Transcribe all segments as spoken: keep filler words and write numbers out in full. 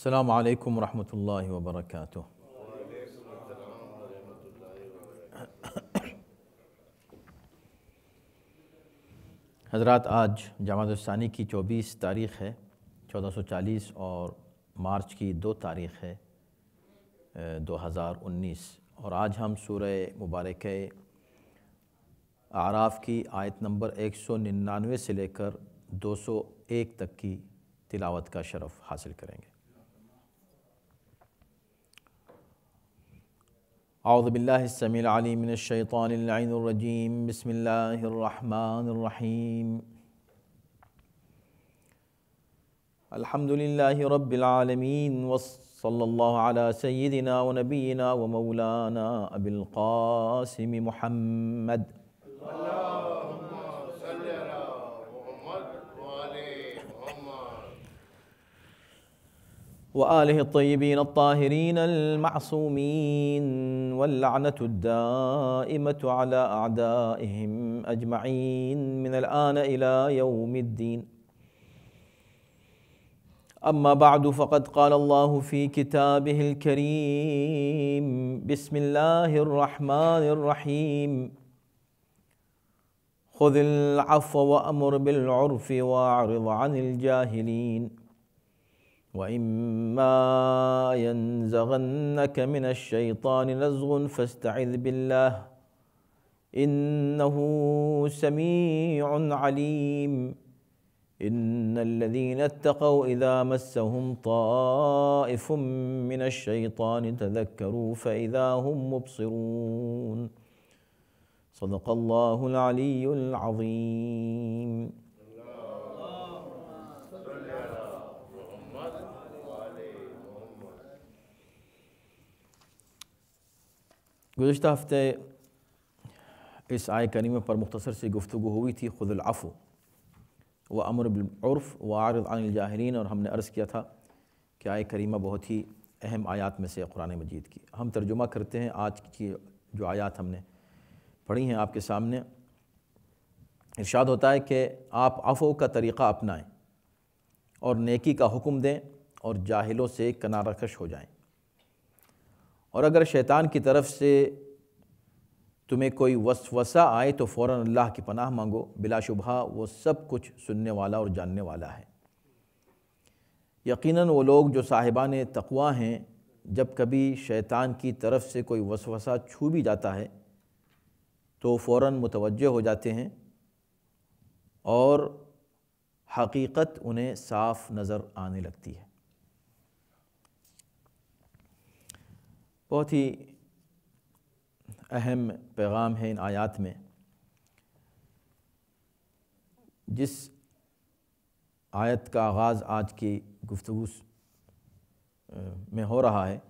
السلام علیکم ورحمۃ اللہ وبرکاتہ۔ حضرات، آج جمادی الثانی کی چوبیس تاریخ ہے چودہ سو چالیس اور مارچ کی دو تاریخ ہے دو ہزار انیس، اور آج ہم سورہ مبارکہ اعراف کی آیت نمبر ایک سو ننانوے سے لے کر دو سو ایک تک کی تلاوت کا شرف حاصل کریں گے۔ اعوذ باللہ السمیع العلیم من الشیطان اللعین الرجیم، بسم اللہ الرحمن الرحیم۔ الحمد للہ رب العالمین، وصلی اللہ علی سیدنا و نبینا و مولانا ابی القاسم محمد وآلہ الطیبین الطاہرین المعصومین، واللعنة الدائمة على أعدائهم أجمعين من الآن إلى يوم الدين۔ أما بعد، فقد قال الله في كتابه الكريم، بسم الله الرحمن الرحيم، خذ العفو وأمر بالعرف وأعرض عن الجاهلين، وَإِمَّا يَنزَغَنَّكَ مِنَ الشَّيْطَانِ نَزْغٌ فَاسْتَعِذْ بِاللَّهِ إِنَّهُ سَمِيعٌ عَلِيمٌ۔ إِنَّ الَّذِينَ اتَّقَوْا إِذَا مَسَّهُمْ طَائِفٌ مِّنَ الشَّيْطَانِ تَذَكَّرُوا فَإِذَا هُمْ مُبْصِرُونَ۔ صدق اللہ العلی العظیم۔ گزشتہ ہفتے اس آیہ کریمہ پر مختصر سی گفتگو ہوئی تھی، خذ العفو وامر بالعرف واعرض عن الجاہلین، اور ہم نے عرض کیا تھا کہ آیہ کریمہ بہت ہی اہم آیات میں سے قرآن مجید کی۔ ہم ترجمہ کرتے ہیں آج کی جو آیات ہم نے پڑھی ہیں آپ کے سامنے۔ ارشاد ہوتا ہے کہ آپ عفو کا طریقہ اپنائیں اور نیکی کا حکم دیں اور جاہلوں سے کنارہ کش ہو جائیں، اور اگر شیطان کی طرف سے تمہیں کوئی وسوسہ آئے تو فوراً اللہ کی پناہ مانگو، بلا شبہ وہ سب کچھ سننے والا اور جاننے والا ہے۔ یقیناً وہ لوگ جو صاحبان تقوی ہیں، جب کبھی شیطان کی طرف سے کوئی وسوسہ چھو بھی جاتا ہے تو فوراً متوجہ ہو جاتے ہیں اور حقیقت انہیں صاف نظر آنے لگتی ہے۔ بہت ہی اہم پیغام ہے ان آیات میں۔ جس آیت کا آغاز آج کی گفتگو میں ہو رہا ہے،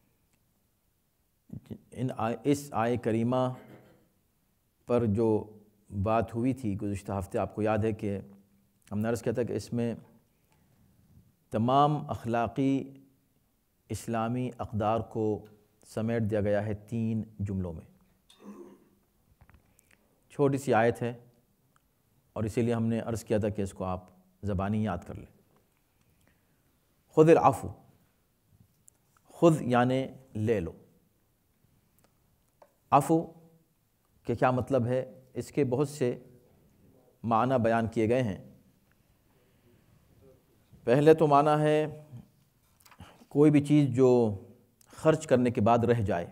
ان اس آیہ کریمہ پر جو بات ہوئی تھی گزشتہ ہفتے، آپ کو یاد ہے کہ ہم نے عرض کیا تھا کہ اس میں تمام اخلاقی اسلامی اقدار کو سمیٹ دیا گیا ہے تین جملوں میں۔ چھوٹی سی آیت ہے اور اسی لیے ہم نے عرض کیا تھا کہ اس کو آپ زبانی یاد کر لیں۔ خذ العفو، خذ یعنی لے لو۔ عفو کہ کیا مطلب ہے، اس کے بہت سے معنی بیان کیے گئے ہیں۔ پہلے تو معنی ہے کوئی بھی چیز جو خرچ کرنے کے بعد رہ جائے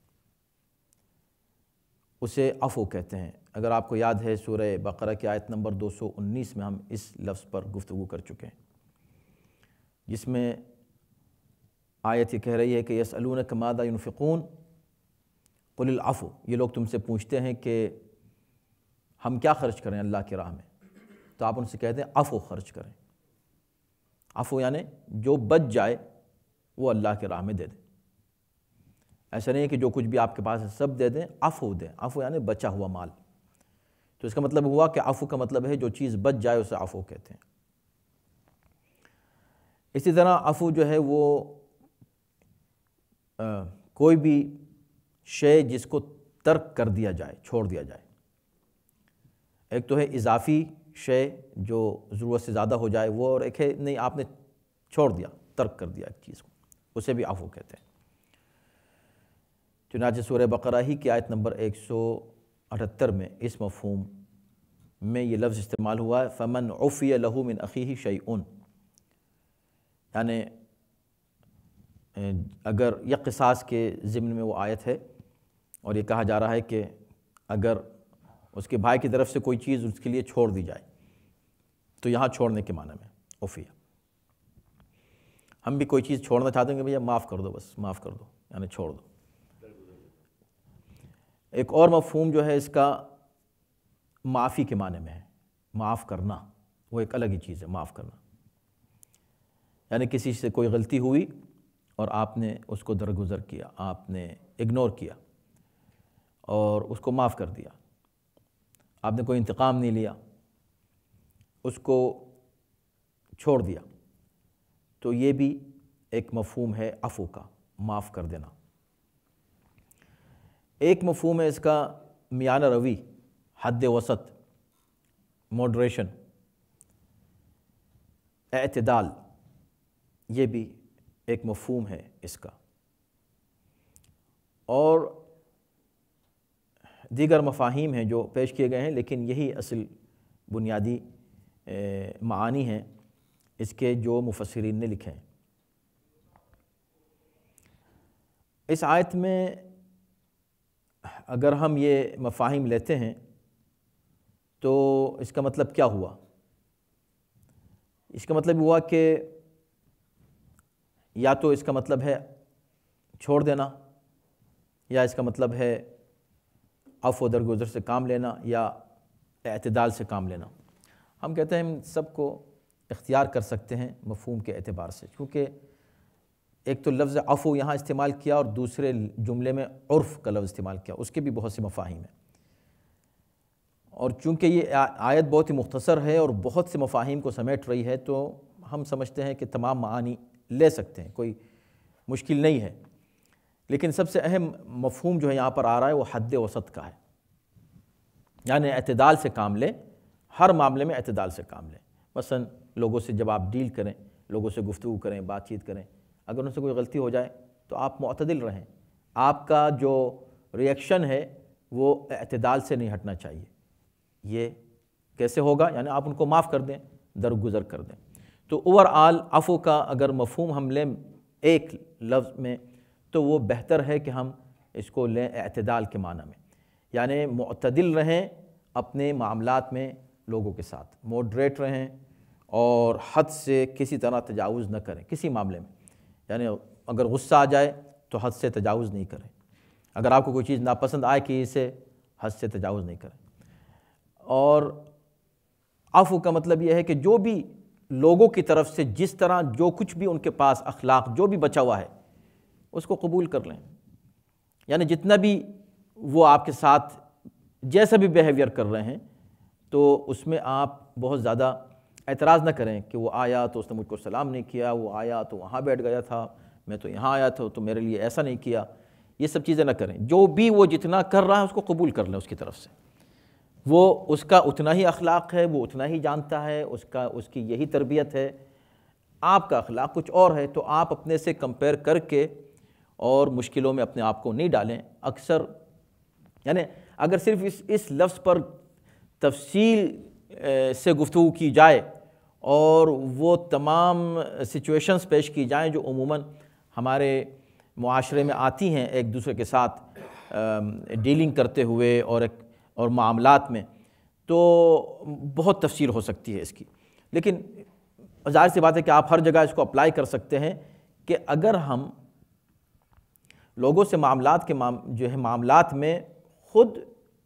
اسے عفو کہتے ہیں۔ اگر آپ کو یاد ہے سورہ بقرہ کی آیت نمبر دو سو انیس میں ہم اس لفظ پر گفتگو کر چکے ہیں، جس میں آیت یہ کہہ رہی ہے کہ یسألونک ماذا ينفقون قل العفو، یہ لوگ تم سے پوچھتے ہیں کہ ہم کیا خرچ کریں اللہ کی راہ میں، تو آپ ان سے کہتے ہیں عفو خرچ کریں۔ عفو یعنی جو بچ جائے وہ اللہ کی راہ میں دے دیں۔ ایسا نہیں ہے کہ جو کچھ بھی آپ کے پاس ہے سب دے دیں، عفو دیں۔ عفو یعنی بچا ہوا مال۔ تو اس کا مطلب ہوا کہ عفو کا مطلب ہے جو چیز بچ جائے اسے عفو کہتے ہیں۔ اسی طرح عفو جو ہے وہ آ, کوئی بھی شے جس کو ترک کر دیا جائے، چھوڑ دیا جائے۔ ایک تو ہے اضافی شے جو ضرورت سے زیادہ ہو جائے وہ، اور ایک ہے نہیں آپ نے چھوڑ دیا، ترک کر دیا ایک چیز کو، اسے بھی عفو کہتے ہیں۔ چنانچہ سورہ بقرہ ہی کی آیت نمبر ایک سو اٹھتر میں اس مفہوم میں یہ لفظ استعمال ہوا ہے فَمَنْ عُفِيَ لَهُ مِنْ أَخِيهِ شَيْءٌ، یعنی اگر یہ قصاص کے ضمن میں وہ آیت ہے اور یہ کہا جا رہا ہے کہ اگر اس کے بھائی کی طرف سے کوئی چیز اس کے لیے چھوڑ دی جائے تو یہاں چھوڑنے کے معنی میں عفیہ، ہم بھی کوئی چیز چھوڑنا چاہتے ہیں کہ بھیا معاف کر دو، بس معاف کر دو یعنی چھوڑ دو۔ ایک اور مفہوم جو ہے اس کا معافی کے معنی میں ہے، معاف کرنا، وہ ایک الگ ہی چیز ہے معاف کرنا، یعنی کسی سے کوئی غلطی ہوئی اور آپ نے اس کو درگزر کیا، آپ نے اگنور کیا اور اس کو معاف کر دیا، آپ نے کوئی انتقام نہیں لیا، اس کو چھوڑ دیا، تو یہ بھی ایک مفہوم ہے عفو کا، معاف کر دینا۔ ایک مفہوم ہے اس کا میانہ روی، حد وسط، موڈریشن، اعتدال، یہ بھی ایک مفہوم ہے اس کا، اور دیگر مفاہیم ہیں جو پیش کیے گئے ہیں، لیکن یہی اصل بنیادی معانی ہیں اس کے جو مفسرین نے لکھے ہیں۔ اس آیت میں اگر ہم یہ مفاہیم لیتے ہیں تو اس کا مطلب کیا ہوا؟ اس کا مطلب ہوا کہ یا تو اس کا مطلب ہے چھوڑ دینا، یا اس کا مطلب ہے عفو درگزر سے کام لینا، یا اعتدال سے کام لینا۔ ہم کہتے ہیں ہم سب کو اختیار کر سکتے ہیں مفہوم کے اعتبار سے، کیونکہ ایک تو لفظ عفو یہاں استعمال کیا اور دوسرے جملے میں عرف کا لفظ استعمال کیا، اس کے بھی بہت سے مفاہیم ہیں، اور چونکہ یہ آیت بہت ہی مختصر ہے اور بہت سے مفاہیم کو سمیٹ رہی ہے تو ہم سمجھتے ہیں کہ تمام معانی لے سکتے ہیں، کوئی مشکل نہیں ہے، لیکن سب سے اہم مفہوم جو ہے یہاں پر آ رہا ہے وہ حد وسط کا ہے، یعنی اعتدال سے کام لیں، ہر معاملے میں اعتدال سے کام لیں۔ مثلا لوگوں سے جب آپ ڈیل کریں، لوگوں سے گفتگو کریں، بات چیت کریں، اگر ان سے کوئی غلطی ہو جائے تو آپ معتدل رہیں، آپ کا جو ری ایکشن ہے وہ اعتدال سے نہیں ہٹنا چاہیے۔ یہ کیسے ہوگا؟ یعنی آپ ان کو معاف کر دیں، درگزر کر دیں۔ تو اوور آل عفو کا اگر مفہوم ہم لیں ایک لفظ میں تو وہ بہتر ہے کہ ہم اس کو لیں اعتدال کے معنی میں، یعنی معتدل رہیں اپنے معاملات میں لوگوں کے ساتھ، موڈریٹ رہیں اور حد سے کسی طرح تجاوز نہ کریں کسی معاملے میں، یعنی اگر غصہ آ جائے تو حد سے تجاوز نہیں کریں، اگر آپ کو کوئی چیز ناپسند آئے کہ اسے حد سے تجاوز نہیں کریں۔ اور عفو کا مطلب یہ ہے کہ جو بھی لوگوں کی طرف سے جس طرح جو کچھ بھی ان کے پاس اخلاق جو بھی بچا ہوا ہے اس کو قبول کر لیں، یعنی جتنا بھی وہ آپ کے ساتھ جیسا بھی بیہیویئر کر رہے ہیں تو اس میں آپ بہت زیادہ اعتراض نہ کریں کہ وہ آیا تو اس نے مجھ کو سلام نہیں کیا، وہ آیا تو وہاں بیٹھ گیا تھا، میں تو یہاں آیا تھا تو میرے لیے ایسا نہیں کیا، یہ سب چیزیں نہ کریں۔ جو بھی وہ جتنا کر رہا ہے اس کو قبول کر لیں اس کی طرف سے، وہ اس کا اتنا ہی اخلاق ہے، وہ اتنا ہی جانتا ہے، اس کا اس کی یہی تربیت ہے، آپ کا اخلاق کچھ اور ہے، تو آپ اپنے سے کمپیئر کر کے اور مشکلوں میں اپنے آپ کو نہیں ڈالیں۔ اکثر یعنی اگر صرف اس اس لفظ پر تفصیل سے گفتگو کی جائے اور وہ تمام سچویشنز پیش کی جائیں جو عموماً ہمارے معاشرے میں آتی ہیں ایک دوسرے کے ساتھ ڈیلنگ کرتے ہوئے اور ایک اور معاملات میں، تو بہت تفسیر ہو سکتی ہے اس کی، لیکن ظاہر سی بات ہے کہ آپ ہر جگہ اس کو اپلائی کر سکتے ہیں کہ اگر ہم لوگوں سے معاملات کے جو ہے معاملات میں خود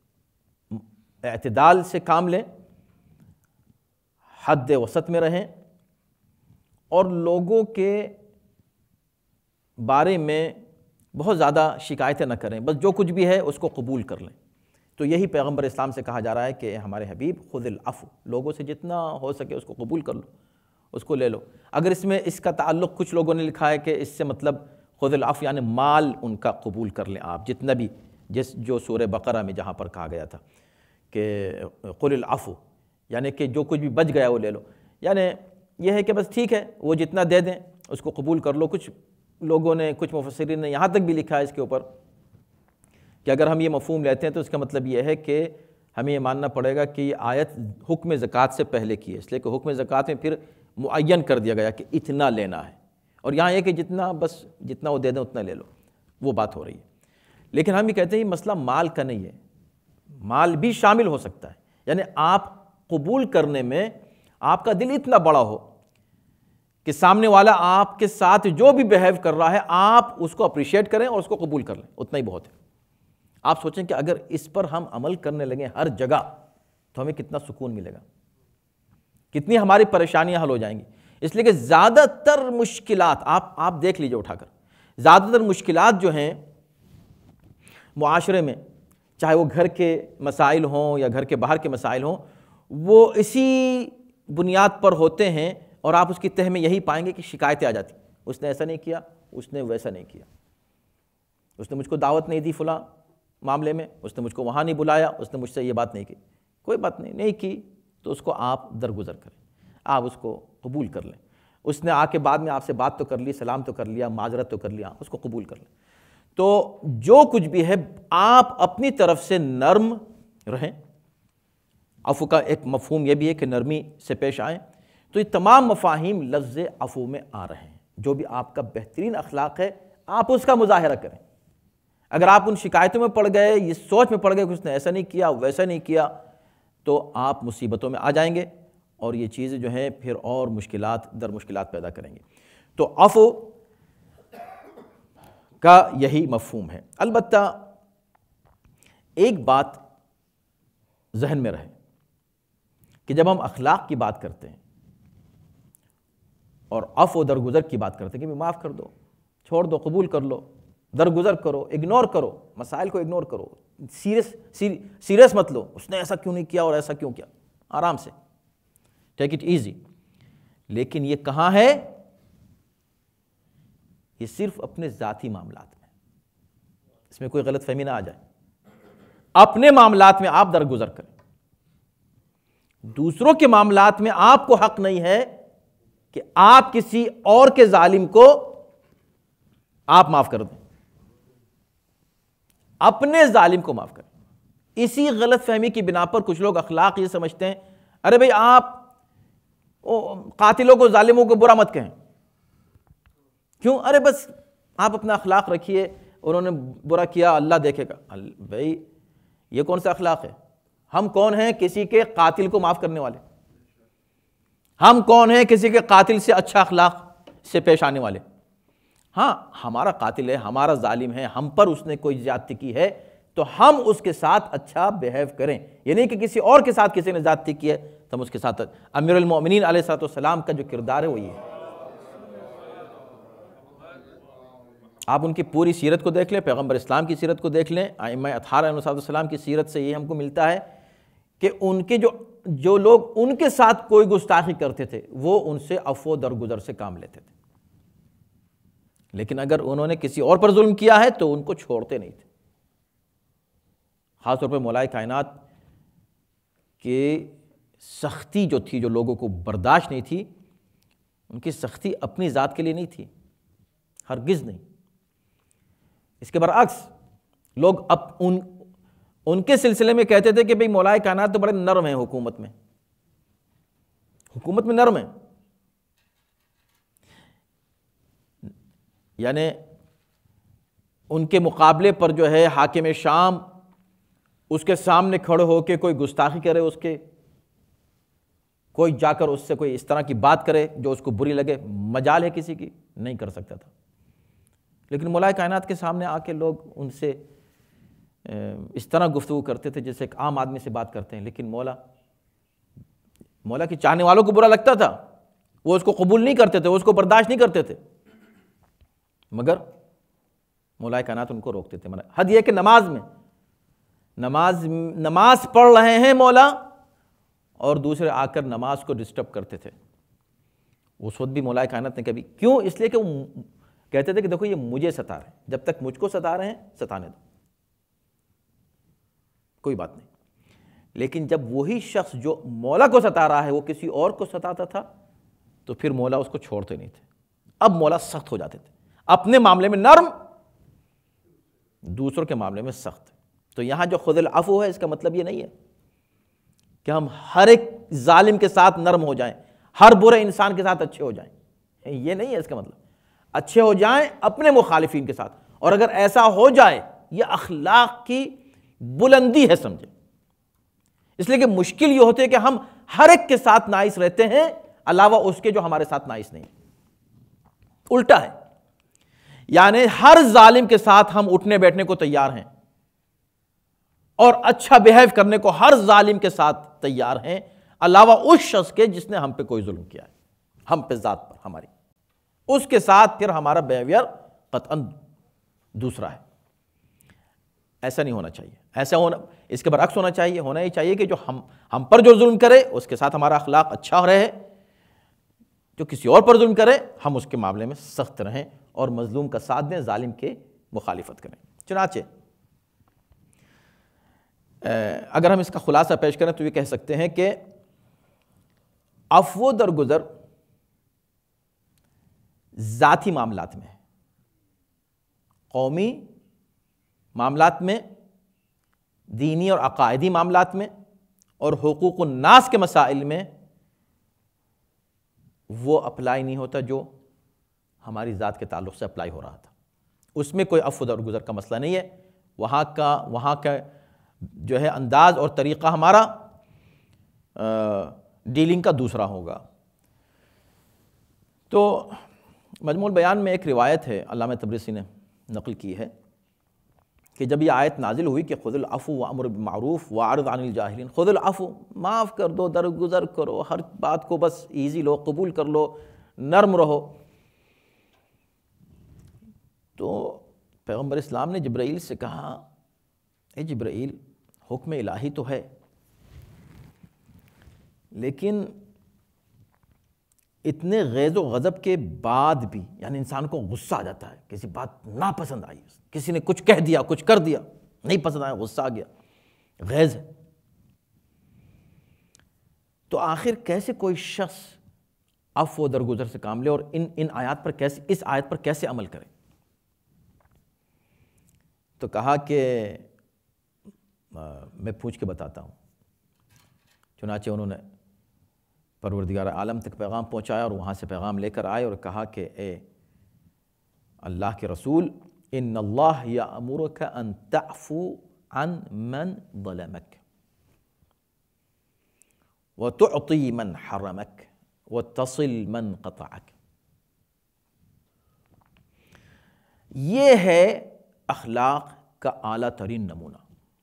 اعتدال سے کام لیں، حد وسط میں رہیں اور لوگوں کے بارے میں بہت زیادہ شکایتیں نہ کریں، بس جو کچھ بھی ہے اس کو قبول کر لیں، تو یہی پیغمبر اسلام سے کہا جا رہا ہے کہ ہمارے حبیب خذ العفو، لوگوں سے جتنا ہو سکے اس کو قبول کر لو، اس کو لے لو۔ اگر اس میں اس کا تعلق کچھ لوگوں نے لکھا ہے کہ اس سے مطلب خذ العفو یعنی مال ان کا قبول کر لیں آپ، جتنا بھی جس جو سورہ بقرہ میں جہاں پر کہا گیا تھا کہ قل العفو، یعنی کہ جو کچھ بھی بچ گیا وہ لے لو، یعنی یہ ہے کہ بس ٹھیک ہے وہ جتنا دے دیں اس کو قبول کر لو۔ کچھ لوگوں نے، کچھ مفسرین نے یہاں تک بھی لکھا ہے اس کے اوپر کہ اگر ہم یہ مفہوم لیتے ہیں تو اس کا مطلب یہ ہے کہ ہمیں یہ ماننا پڑے گا کہ یہ آیت حکم زکوٰۃ سے پہلے کی ہے، اس لیے کہ حکم زکوٰۃ میں پھر معین کر دیا گیا کہ اتنا لینا ہے، اور یہاں یہ کہ جتنا بس جتنا وہ دے دیں اتنا لے لو، وہ بات ہو رہی ہے۔ لیکن ہم یہ کہتے ہیں یہ مسئلہ مال کا نہیں ہے، مال بھی شامل ہو سکتا ہے، یعنی آپ قبول کرنے میں آپ کا دل اتنا بڑا ہو کہ سامنے والا آپ کے ساتھ جو بھی بیہیو کر رہا ہے آپ اس کو اپریشیٹ کریں اور اس کو قبول کر لیں، اتنا ہی بہت ہے۔ آپ سوچیں کہ اگر اس پر ہم عمل کرنے لگیں ہر جگہ تو ہمیں کتنا سکون ملے گا، کتنی ہماری پریشانیاں حل ہو جائیں گی۔ اس لیے کہ زیادہ تر مشکلات آپ آپ دیکھ لیجئے اٹھا کر، زیادہ تر مشکلات جو ہیں معاشرے میں، چاہے وہ گھر کے مسائل ہوں یا گھر کے باہر کے مسائل ہوں، وہ اسی بنیاد پر ہوتے ہیں، اور آپ اس کی تہ میں یہی پائیں گے کہ شکایتیں آ جاتی، اس نے ایسا نہیں کیا، اس نے ویسا نہیں کیا، اس نے مجھ کو دعوت نہیں دی فلاں معاملے میں، اس نے مجھ کو وہاں نہیں بلایا، اس نے مجھ سے یہ بات نہیں کی۔ کوئی بات نہیں، نہیں کی تو اس کو آپ درگزر کریں، آپ اس کو قبول کر لیں۔ اس نے آ کے بعد میں آپ سے بات تو کر لی، سلام تو کر لیا، معذرت تو کر لیا، اس کو قبول کر لیں۔ تو جو کچھ بھی ہے آپ اپنی طرف سے نرم رہیں۔ عفو کا ایک مفہوم یہ بھی ہے کہ نرمی سے پیش آئیں، تو یہ تمام مفاہیم لفظ عفو میں آ رہے ہیں۔ جو بھی آپ کا بہترین اخلاق ہے آپ اس کا مظاہرہ کریں۔ اگر آپ ان شکایتوں میں پڑ گئے، یہ سوچ میں پڑ گئے کہ اس نے ایسا نہیں کیا ویسا نہیں کیا، تو آپ مصیبتوں میں آ جائیں گے، اور یہ چیزیں جو ہیں پھر اور مشکلات در مشکلات پیدا کریں گے۔ تو عفو کا یہی مفہوم ہے۔ البتہ ایک بات ذہن میں رہے کہ جب ہم اخلاق کی بات کرتے ہیں اور عفو درگزر کی بات کرتے ہیں کہ معاف کر دو، چھوڑ دو، قبول کر لو، درگزر کرو، اگنور کرو، مسائل کو اگنور کرو، سیریس سیریس مت لو، اس نے ایسا کیوں نہیں کیا اور ایسا کیوں کیا، آرام سے، ٹیک اٹ ایزی۔ لیکن یہ کہاں ہے؟ یہ صرف اپنے ذاتی معاملات میں، اس میں کوئی غلط فہمی نہ آ جائے۔ اپنے معاملات میں آپ درگزر کریں، دوسروں کے معاملات میں آپ کو حق نہیں ہے کہ آپ کسی اور کے ظالم کو آپ معاف کر دیں، اپنے ظالم کو معاف کریں۔ اسی غلط فہمی کی بنا پر کچھ لوگ اخلاق یہ سمجھتے ہیں، ارے بھئی آپ قاتلوں کو، ظالموں کو برا مت کہیں، کیوں؟ ارے بس آپ اپنا اخلاق رکھیے، انہوں نے برا کیا اللہ دیکھے گا۔ بھئی یہ کون سا اخلاق ہے؟ ہم کون ہیں کسی کے قاتل کو معاف کرنے والے؟ ہم کون ہیں کسی کے قاتل سے اچھا اخلاق سے پیش آنے والے؟ ہاں ہمارا قاتل ہے، ہمارا ظالم ہے، ہم پر اس نے کوئی زیادتی کی ہے تو ہم اس کے ساتھ اچھا بیہیو کریں، یہ نہیں کہ کسی اور کے ساتھ کسی نے زیادتی کی ہے تو ہم اس کے ساتھ۔ امیر المومنین علیہ الصلوۃ والسلام کا جو کردار ہے وہ یہ ہے۔ آپ ان کی پوری سیرت کو دیکھ لیں، پیغمبر اسلام کی سیرت کو دیکھ لیں، ائمہ اطہار علیہ السلام کی سیرت سے یہ ہم کو ملتا ہے کہ ان کے جو جو لوگ ان کے ساتھ کوئی گستاخی کرتے تھے وہ ان سے عفو درگزر سے کام لیتے تھے، لیکن اگر انہوں نے کسی اور پر ظلم کیا ہے تو ان کو چھوڑتے نہیں تھے۔ خاص طور پہ مولا کائنات کی سختی جو تھی، جو لوگوں کو برداشت نہیں تھی، ان کی سختی اپنی ذات کے لیے نہیں تھی، ہرگز نہیں۔ اس کے برعکس لوگ اب ان ان کے سلسلے میں کہتے تھے کہ بھئی مولا کائنات تو بڑے نرم ہیں، حکومت میں حکومت میں نرم ہیں، یعنی ان کے مقابلے پر جو ہے حاکم شام اس کے سامنے کھڑے ہو کے کوئی گستاخی کرے، اس کے کوئی جا کر اس سے کوئی اس طرح کی بات کرے جو اس کو بری لگے، مجال ہے کسی کی؟ نہیں کر سکتا تھا۔ لیکن مولا کائنات کے سامنے آ کے لوگ ان سے اس طرح گفتگو کرتے تھے جیسے ایک عام آدمی سے بات کرتے ہیں، لیکن مولا مولا کی چاہنے والوں کو برا لگتا تھا، وہ اس کو قبول نہیں کرتے تھے، وہ اس کو برداشت نہیں کرتے تھے، مگر مولا کائنات ان کو روکتے تھے۔ حد یہ کہ نماز میں نماز نماز پڑھ رہے ہیں مولا اور دوسرے آ کر نماز کو ڈسٹرب کرتے تھے، اس وقت بھی مولا کائنات نے کبھی، کیوں؟ اس لیے کہ وہ کہتے تھے کہ دیکھو یہ مجھے ستا رہے ہیں، جب تک مجھ کو ستا رہے ہیں ستانے دو، کوئی بات نہیں۔ لیکن جب وہی شخص جو مولا کو ستا رہا ہے وہ کسی اور کو ستاتا تھا تو پھر مولا اس کو چھوڑتے نہیں تھے. اب مولا سخت ہو جاتے تھے، اپنے معاملے میں نرم، دوسروں کے معاملے میں سخت. تو یہاں جو خذ العفو ہے اس کا مطلب یہ نہیں ہے کہ ہم ہر ایک ظالم کے ساتھ نرم ہو جائیں، ہر برے انسان کے ساتھ اچھے ہو جائیں، یہ نہیں ہے اس کا مطلب. اچھے ہو جائیں اپنے مخالفین کے ساتھ، اور اگر ایسا ہو جائے یہ اخلاق کی بلندی ہے سمجھے. اس لیے کہ مشکل یہ ہوتی ہے کہ ہم ہر ایک کے ساتھ نائس رہتے ہیں علاوہ اس کے جو ہمارے ساتھ نائس نہیں. الٹا ہے، یعنی ہر ظالم کے ساتھ ہم اٹھنے بیٹھنے کو تیار ہیں اور اچھا بیہیو کرنے کو ہر ظالم کے ساتھ تیار ہیں علاوہ اس شخص کے جس نے ہم پہ کوئی ظلم کیا ہے، ہم پہ ذات پر ہماری، اس کے ساتھ پھر ہمارا بیہیویئر قطعاً دوسرا ہے. ایسا نہیں ہونا چاہیے. ایسا ہونا، اس کے برعکس ہونا چاہیے. ہونا یہ چاہیے کہ جو ہم ہم پر جو ظلم کرے اس کے ساتھ ہمارا اخلاق اچھا رہے، جو کسی اور پر ظلم کرے ہم اس کے معاملے میں سخت رہیں اور مظلوم کا ساتھ دیں، ظالم کے مخالفت کریں. چنانچہ اگر ہم اس کا خلاصہ پیش کریں تو یہ کہہ سکتے ہیں کہ عفو درگزر ذاتی معاملات میں، قومی معاملات میں، دینی اور عقائدی معاملات میں، اور حقوق الناس کے مسائل میں وہ اپلائی نہیں ہوتا جو ہماری ذات کے تعلق سے اپلائی ہو رہا تھا. اس میں کوئی عفو درگزر کا مسئلہ نہیں ہے. وہاں کا وہاں کا جو ہے انداز اور طریقہ ہمارا ڈیلنگ کا دوسرا ہوگا. تو مجموع البیان میں ایک روایت ہے علامہ تبریسی نے نقل کی ہے کہ جب یہ آیت نازل ہوئی کہ خذ العفو وامر بالمعروف واعرض عن الجاہلین، خذ العفو، معاف کر دو، درگزر کرو، ہر بات کو بس ایزی لو، قبول کر لو، نرم رہو. تو پیغمبر اسلام نے جبرائیل سے کہا، اے جبرائیل، حکم الہی تو ہے لیکن اتنے غیظ و غضب کے بعد بھی، یعنی انسان کو غصہ آ جاتا ہے، کسی بات ناپسند آئی، کسی نے کچھ کہہ دیا، کچھ کر دیا، نہیں پسند آیا، غصہ آ گیا، غیظ ہے، تو آخر کیسے کوئی شخص عفو و درگزر سے کام لے اور ان ان آیات پر کیسے، اس آیت پر کیسے عمل کرے؟ تو کہا کہ میں پوچھ کے بتاتا ہوں. چنانچہ انہوں نے پروردگار عالم تک پیغام پہنچایا اور وہاں سے پیغام لے کر آئے اور کہا کہ اے اللہ کے رسول، ان اللہ یأمرک ان تعفو عن من ظلمک وتعطی من حرمک وتصل من قطعک. یہ ہے اخلاق کا اعلیٰ ترین نمونہ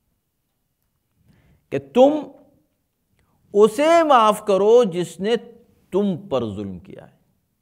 کہ تم اسے معاف کرو جس نے تم پر ظلم کیا ہے،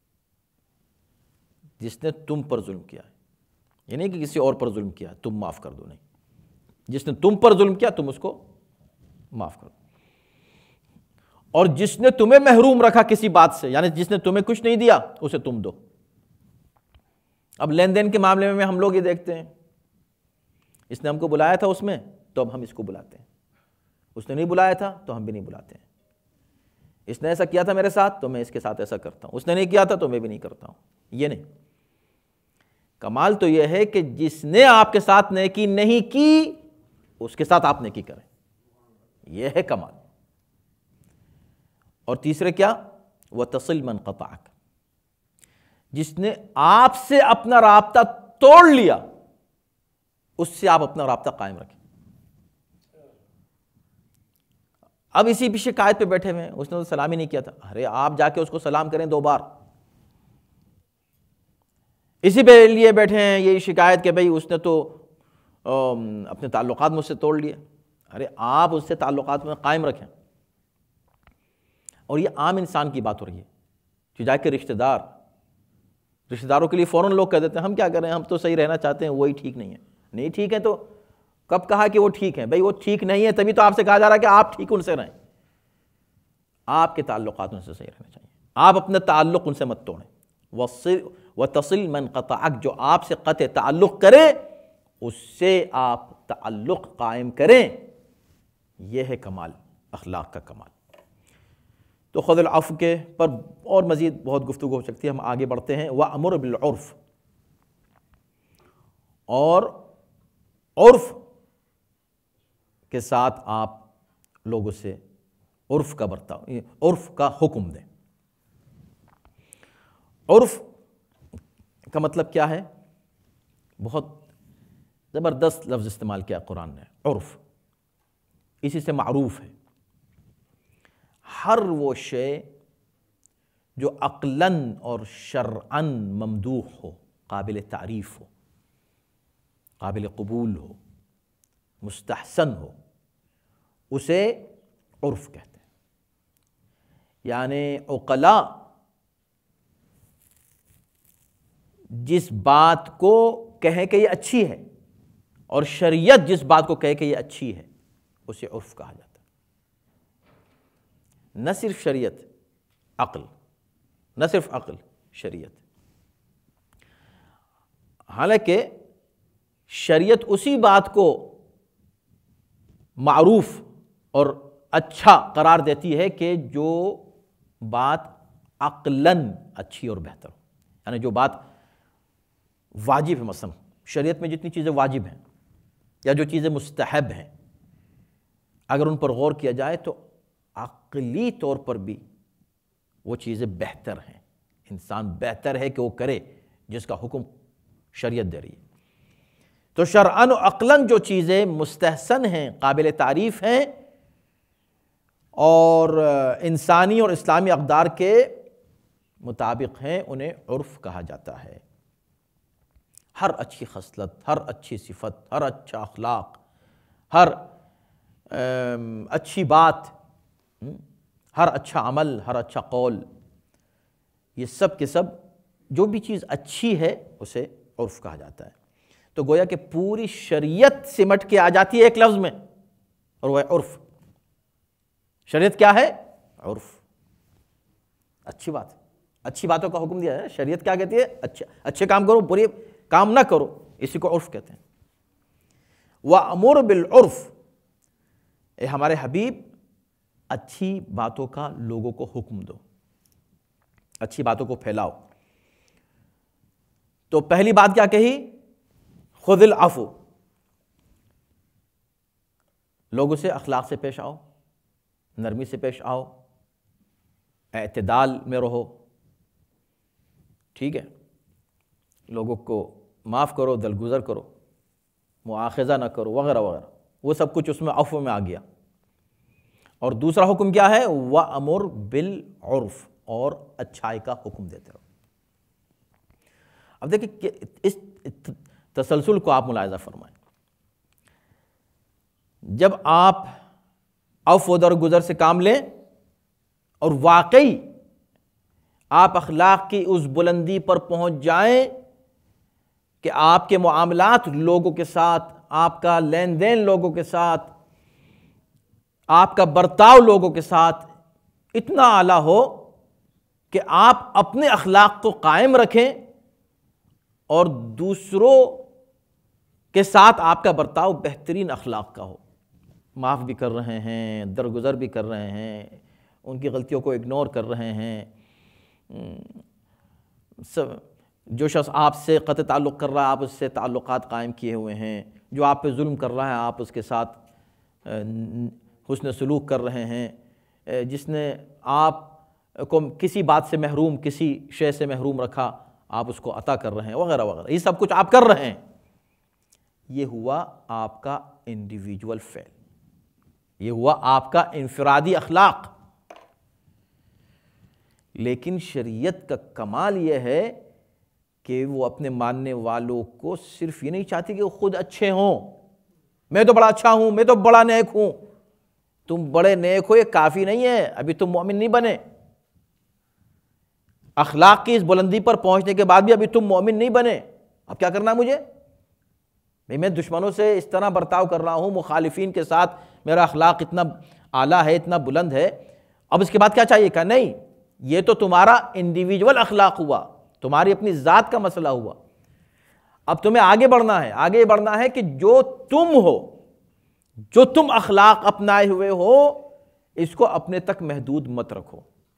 جس نے تم پر ظلم کیا ہے. یہ نہیں کہ کسی اور پر ظلم کیا ہے تم معاف کر دو، نہیں، جس نے تم پر ظلم کیا تم اس کو معاف کرو. اور جس نے تمہیں محروم رکھا کسی بات سے، یعنی جس نے تمہیں کچھ نہیں دیا اسے تم دو. اب لین دین کے معاملے میں ہم لوگ یہ دیکھتے ہیں، اس نے ہم کو بلایا تھا اس میں تو اب ہم اس کو بلاتے ہیں، اس نے نہیں بلایا تھا تو ہم بھی نہیں بلاتے ہیں. اس نے ایسا کیا تھا میرے ساتھ تو میں اس کے ساتھ ایسا کرتا ہوں، اس نے نہیں کیا تھا تو میں بھی نہیں کرتا ہوں. یہ نہیں، کمال تو یہ ہے کہ جس نے آپ کے ساتھ نیکی نہیں کی اس کے ساتھ آپ نیکی کریں، یہ ہے کمال. اور تیسرے کیا؟ وَتَصِلْ مَنْ قَطَعَكَ، جس نے آپ سے اپنا رابطہ توڑ لیا اس سے آپ اپنا رابطہ قائم رکھیں. اب اسی بھی شکایت پہ بیٹھے ہوئے ہیں، اس نے تو سلام ہی نہیں کیا تھا. ارے آپ جا کے اس کو سلام کریں دو بار. اسی پہ لیے بیٹھے ہیں یہی شکایت کہ بھئی اس نے تو اپنے تعلقات مجھ سے توڑ لیے. ارے آپ اس سے تعلقات میں قائم رکھیں. اور یہ عام انسان کی بات ہو رہی ہے کہ جا کے رشتہ دار رشتہ داروں کے لیے فوراً لوگ کہہ دیتے ہیں ہم کیا کریں، ہم تو صحیح رہنا چاہتے ہیں، وہی ٹھیک نہیں ہے. نہیں ٹھیک ہے تو کب کہا کہ وہ ٹھیک ہے؟ بھئی وہ ٹھیک نہیں ہے تبھی تو آپ سے کہا جا رہا ہے کہ آپ ٹھیک ان سے رہیں. آپ کے تعلقات ان سے صحیح رہنا چاہیے، آپ اپنے تعلق ان سے مت توڑیں. وَتَصِلْ مَنْ قَطَعَكَ، جو آپ سے قطع تعلق کرے اس سے آپ تعلق قائم کریں. یہ ہے کمال، اخلاق کا کمال. تو خذ العفو کے پر اور مزید بہت گفتگو ہو سکتی ہے، ہم آگے بڑھتے ہیں۔ وَأْمُرْ بِالْعُرْفِ، اور عرف کے ساتھ آپ لوگوں سے عرف کا برتاؤ، عرف کا حکم دیں۔ عرف کا مطلب کیا ہے؟ بہت زبردست لفظ استعمال کیا قرآن نے، عرف، اسی سے معروف ہے۔ ہر وہ شے جو عقلاً اور شرعاً ممدوح ہو، قابل تعریف ہو، قابل قبول ہو، مستحسن ہو، اسے عرف کہتے ہیں۔ یعنی عقلاء جس بات کو کہیں کہ یہ اچھی ہے اور شریعت جس بات کو کہے کہ یہ اچھی ہے، اسے عرف کہا جاتا ہے۔ نہ صرف شریعت، عقل، نہ صرف عقل، شریعت۔ حالانکہ شریعت اسی بات کو معروف اور اچھا قرار دیتی ہے کہ جو بات عقلاً اچھی اور بہتر ہو، یعنی جو بات واجب ہے۔ مثلا شریعت میں جتنی چیزیں واجب ہیں یا جو چیزیں مستحب ہیں، اگر ان پر غور کیا جائے تو عقلی طور پر بھی وہ چیزیں بہتر ہیں، انسان بہتر ہے کہ وہ کرے جس کا حکم شریعت دے رہی ہے۔ تو شرعاً و عقلاً جو چیزیں مستحسن ہیں، قابل تعریف ہیں اور انسانی اور اسلامی اقدار کے مطابق ہیں، انہیں عرف کہا جاتا ہے۔ ہر اچھی خصلت، ہر اچھی صفت، ہر اچھا اخلاق، ہر اچھی بات، ہر اچھا عمل، ہر اچھا قول، یہ سب کے سب جو بھی چیز اچھی ہے اسے عرف کہا جاتا ہے۔ تو گویا کہ پوری شریعت سمٹ کے آ جاتی ہے ایک لفظ میں، اور وہ ہے عرف۔ شریعت کیا ہے؟ عرف، اچھی بات، اچھی باتوں کا حکم دیا ہے۔ شریعت کیا کہتی ہے؟ اچھے اچھے کام کرو، برے کام نہ کرو، اسی کو عرف کہتے ہیں۔ وَأْمُرْ بِالْعُرْفِ، اے ہمارے حبیب اچھی باتوں کا لوگوں کو حکم دو، اچھی باتوں کو پھیلاؤ۔ تو پہلی بات کیا کہی؟ خذ العفو، لوگوں سے اخلاق سے پیش آؤ، نرمی سے پیش آؤ، اعتدال میں رہو، ٹھیک ہے؟ لوگوں کو معاف کرو، درگزر کرو، مواخذہ نہ کرو، وغیرہ وغیرہ، وہ سب کچھ اس میں عفو میں آ گیا۔ اور دوسرا حکم کیا ہے؟ وَأْمُرْ بِالْعُرْفِ، اور اچھائی کا حکم دیتے رہو۔ اب دیکھیں کہ اس تسلسل کو آپ ملاحظہ فرمائیں۔ جب آپ عفو درگزر سے کام لیں اور واقعی آپ اخلاق کی اس بلندی پر پہنچ جائیں کہ آپ کے معاملات لوگوں کے ساتھ، آپ کا لین دین لوگوں کے ساتھ، آپ کا برتاؤ لوگوں کے ساتھ اتنا اعلیٰ ہو کہ آپ اپنے اخلاق کو قائم رکھیں اور دوسروں کے ساتھ آپ کا برتاؤ بہترین اخلاق کا ہو، معاف بھی کر رہے ہیں، درگزر بھی کر رہے ہیں، ان کی غلطیوں کو اگنور کر رہے ہیں، جو شخص آپ سے قطع تعلق کر رہا ہے آپ اس سے تعلقات قائم کیے ہوئے ہیں، جو آپ پہ ظلم کر رہا ہے آپ اس کے ساتھ حسن سلوک کر رہے ہیں، جس نے آپ کو کسی بات سے محروم، کسی شے سے محروم رکھا آپ اس کو عطا کر رہے ہیں، وغیرہ وغیرہ، یہ سب کچھ آپ کر رہے ہیں۔ یہ ہوا آپ کا انڈیویجول فعل، یہ ہوا آپ کا انفرادی اخلاق۔ لیکن شریعت کا کمال یہ ہے کہ وہ اپنے ماننے والوں کو صرف یہ نہیں چاہتی کہ وہ خود اچھے ہوں، میں تو بڑا اچھا ہوں، میں تو بڑا نیک ہوں۔ تم بڑے نیک ہو یہ کافی نہیں ہے، ابھی تم مومن نہیں بنے۔ اخلاق کی اس بلندی پر پہنچنے کے بعد بھی ابھی تم مومن نہیں بنے۔ اب کیا کرنا ہے مجھے؟ بھئی میں دشمنوں سے اس طرح برتاؤ کر رہا ہوں، مخالفین کے ساتھ میرا اخلاق اتنا اعلیٰ ہے، اتنا بلند ہے، اب اس کے بعد کیا چاہیے؟ کہا نہیں، یہ تو تمہارا انڈیویجول اخلاق ہوا، تمہاری اپنی ذات کا مسئلہ ہوا۔ اب تمہیں آگے بڑھنا ہے، آگے بڑھنا ہے کہ جو تم ہو، جو تم اخلاق اپنائے ہوئے ہو، اس کو اپنے تک محدود مت رکھو،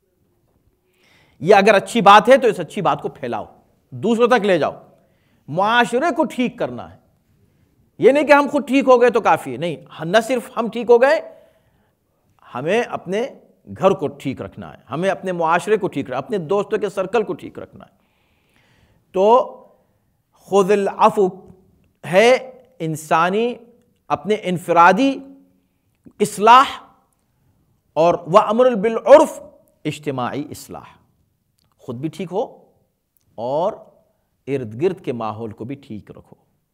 یہ اگر اچھی بات ہے تو اس اچھی بات کو پھیلاؤ، دوسروں تک لے جاؤ، معاشرے کو ٹھیک کرنا ہے۔ یہ نہیں کہ ہم خود ٹھیک ہو گئے تو کافی ہے، نہیں، نہ صرف ہم ٹھیک ہو گئے، ہمیں اپنے گھر کو ٹھیک رکھنا ہے، ہمیں اپنے معاشرے کو ٹھیک رکھنا ہے، اپنے دوستوں کے سرکل کو ٹھیک رکھنا ہے۔ تو خذ العفو ہے انسانی اپنے انفرادی اصلاح، اور وَأْمُرْ بِالْعُرْفِ اجتماعی اصلاح، خود بھی ٹھیک ہو اور ارد گرد کے ماحول کو بھی ٹھیک رکھو۔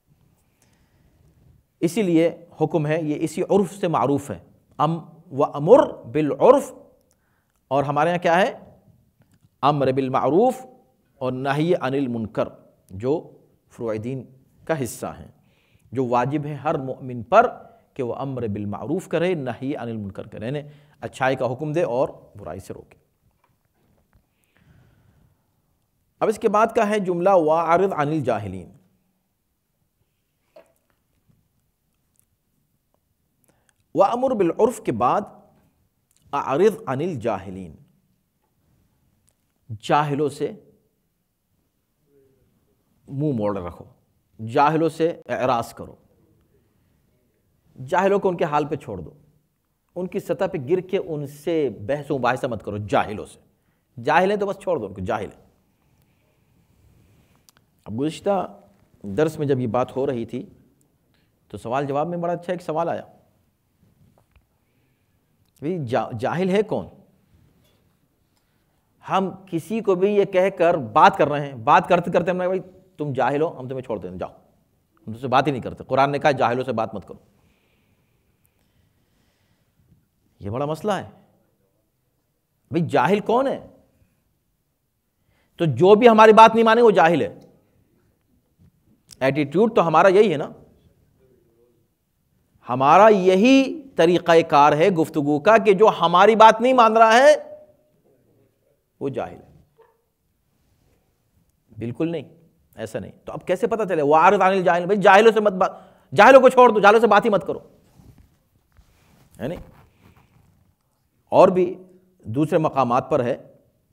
اسی لیے حکم ہے، یہ اسی عرف سے معروف ہے، ام وَأْمُرْ بِالْعُرْفِ، اور ہمارے یہاں کیا ہے؟ امر بالمعروف اور نہی عن المنکر، جو فروع دین کا حصہ ہیں، جو واجب ہے ہر مؤمن پر کہ وہ امر بالمعروف کرے، نہی عن المنکر کرے، یعنی اچھائی کا حکم دے اور برائی سے روکے۔ اب اس کے بعد کا ہے جملہ وَأَعْرِضْ عَنِ الْجَاهِلِينَ۔ وَأَمُرْ بِالْعُرْفِ کے بعد اعرض عن الجاہلین، جاہلوں سے منہ موڑ رکھو، جاہلوں سے اعراض کرو، جاہلوں کو ان کے حال پہ چھوڑ دو، ان کی سطح پہ گر کے ان سے بحث و مباحثہ مت کرو، جاہلوں سے، جاہل ہیں تو بس چھوڑ دو ان کو، جاہل ہیں۔ اب گزشتہ درس میں جب یہ بات ہو رہی تھی تو سوال جواب میں بڑا اچھا ایک سوال آیا، جاہل ہے کون؟ ہم کسی کو بھی یہ کہہ کر بات کر رہے ہیں، بات کرتے کرتے ہم نے بھائی تم جاہل ہو، ہم تمہیں چھوڑ دیں، جاؤ، ہم تم سے بات ہی نہیں کرتے۔ قرآن نے کہا جاہلوں سے بات مت کرو، یہ بڑا مسئلہ ہے۔ بھائی جاہل کون ہے؟ تو جو بھی ہماری بات نہیں مانے وہ جاہل ہے۔ ایٹیٹیوڈ تو ہمارا یہی ہے نا، ہمارا یہی طریقہ کار ہے گفتگو کا کہ جو ہماری بات نہیں مان رہا ہے وہ جاہل ہے۔ بالکل نہیں، ایسا نہیں۔ تو اب کیسے پتہ چلے؟ وَأَعْرِضْ عَنِ الْجَاهِلِينَ، بھائی جاہلوں سے مت بات، جاہلوں کو چھوڑ دو، جاہلوں سے بات ہی مت کرو، ہے نہیں؟ اور بھی دوسرے مقامات پر ہے،